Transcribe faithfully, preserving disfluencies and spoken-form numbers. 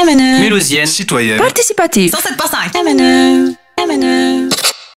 M N E. Mulhousienne. Citoyenne. Participative. cent sept virgule cinq. M N E.